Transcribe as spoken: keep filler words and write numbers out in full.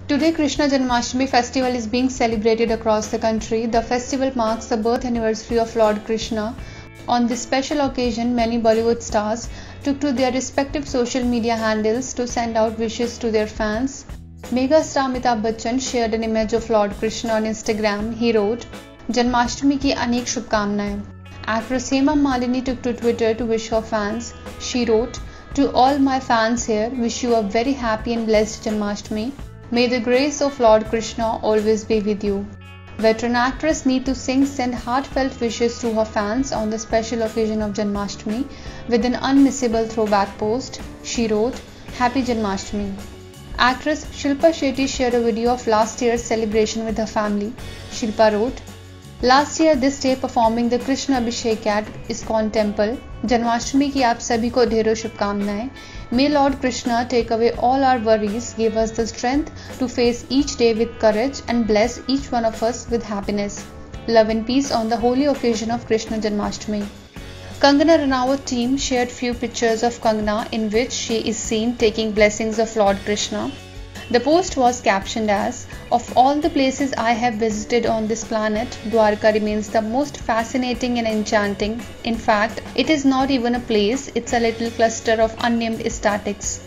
Today, Krishna Janmashtami festival is being celebrated across the country. The festival marks the birth anniversary of Lord Krishna. On this special occasion, many Bollywood stars took to their respective social media handles to send out wishes to their fans. Mega star Amitabh Bachchan shared an image of Lord Krishna on Instagram. He wrote, "Janmashtami ki anek shubhkamnaएं." Actress Hema Malini took to Twitter to wish her fans. She wrote, "To all my fans here, wish you a very happy and blessed Janmashtami. May the grace of Lord Krishna always be with you." Veteran actress Neetu Singh sent heartfelt wishes to her fans on the special occasion of Janmashtami with an unmissable throwback post. She wrote, "Happy Janmashtami." Actress Shilpa Shetty shared a video of last year's celebration with her family. Shilpa wrote, "Last year this day performing the Krishna Abhishek at ISKCON temple. Janmashtami की आप सभी को ढेरों शुभकामनाएं. May Lord Krishna take away all our worries, give us the strength to face each day with courage and bless each one of us with happiness. Love and peace on the holy occasion of Krishna Janmashtami." Kangana Ranaut team shared few pictures of Kangana in which she is seen taking blessings of Lord Krishna. The post was captioned as, "Of all the places I have visited on this planet, Dwarka remains the most fascinating and enchanting. In fact, it is not even a place, it's a little cluster of unnamed ecstatics."